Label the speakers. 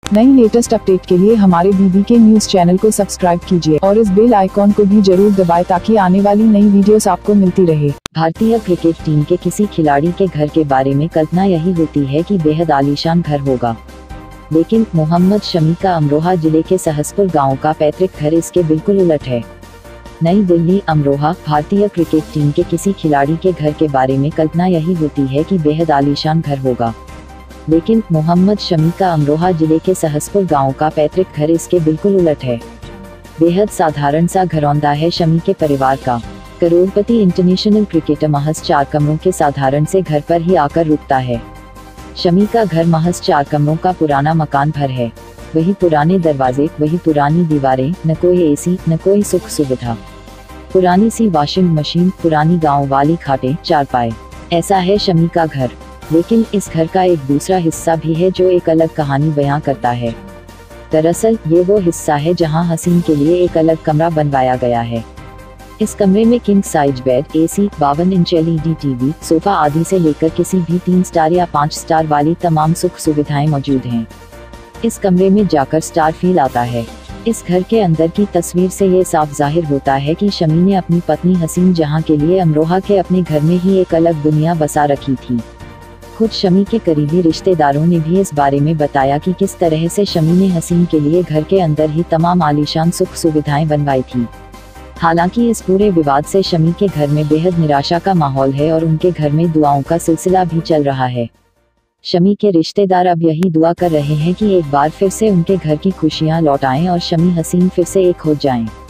Speaker 1: नई latest update के लिए हमारे BBK न्यूज चैनल को सब्सक्राइब कीजिए और इस बेल आइकॉन को भी जरूर दबाएं ताकि आने वाली नई वीडियोस आपको मिलती रहे।
Speaker 2: भारतीय क्रिकेट टीम के किसी खिलाड़ी के घर के बारे में कल्पना यही होती है कि बेहद आलीशान घर होगा, लेकिन मोहम्मद शमी का अमरोहा जिले के सहसपुर गांव का पैतृक घर इसके बिल्कुल उलट है। नई दिल्ली अमरोहा। भारतीय क्रिकेट टीम के किसी खिलाड़ी के घर के बारे में कल्पना यही होती है कि बेहद आलीशान घर होगा, लेकिन मोहम्मद शमी का अमरोहा जिले के सहसपुर गांव का पैतृक घर इसके बिल्कुल उलट है। बेहद साधारण सा घरौंदा है शमी के परिवार का। करोड़पति इंटरनेशनल क्रिकेटर महज 4 कमरों के साधारण से घर पर ही आकर रुकता है। शमी का घर महज 4 कमरों का पुराना मकान भर है। वही पुराने दरवाजे, वही पुरानी दीवारें, न कोई एसी, न कोई सुख सुविधा। पुरानी सी वॉशिंग मशीन, पुरानी गांव वाली खाटें, चारपाई। ऐसा है शमी का घर। लेकिन इस घर का एक दूसरा हिस्सा भी है जो एक अलग कहानी बयां करता है। दरअसल ये वो हिस्सा है जहां हसीन के लिए एक अलग कमरा बनवाया गया है। इस कमरे में king size bed, AC, 52 inch LED TV, sofa आदि से लेकर किसी भी 3 स्टार या 5 स्टार वाली तमाम सुख सुविधाएं मौजूद हैं। इस कमरे में जाकर स्टार फील आता है। इस घर के अंदर की तस्वीर से ये साफ जाहिर होता है कि शमी ने अपनी पत्नी हसीन जहां के लिए अमरोहा के अपने घर में ही एक अलग दुनिया बसा रखी थी। खुद शमी के करीबी रिश्तेदारों ने भी इस बारे में बताया कि किस तरह से शमी ने हसीन के लिए घर के अंदर ही तमाम आलीशान सुख सुविधाएं बनवाई थी। हालांकि इस पूरे विवाद से शमी के घर में बेहद निराशा का माहौल है और उनके घर में दुआओं का सिलसिला भी चल रहा है। शमी के रिश्तेदार अब यही दुआ कर रहे हैं कि एक बार फिर से उनके घर की खुशियां लौट आएं और शमी हसीन फिर से एक हो जाएं।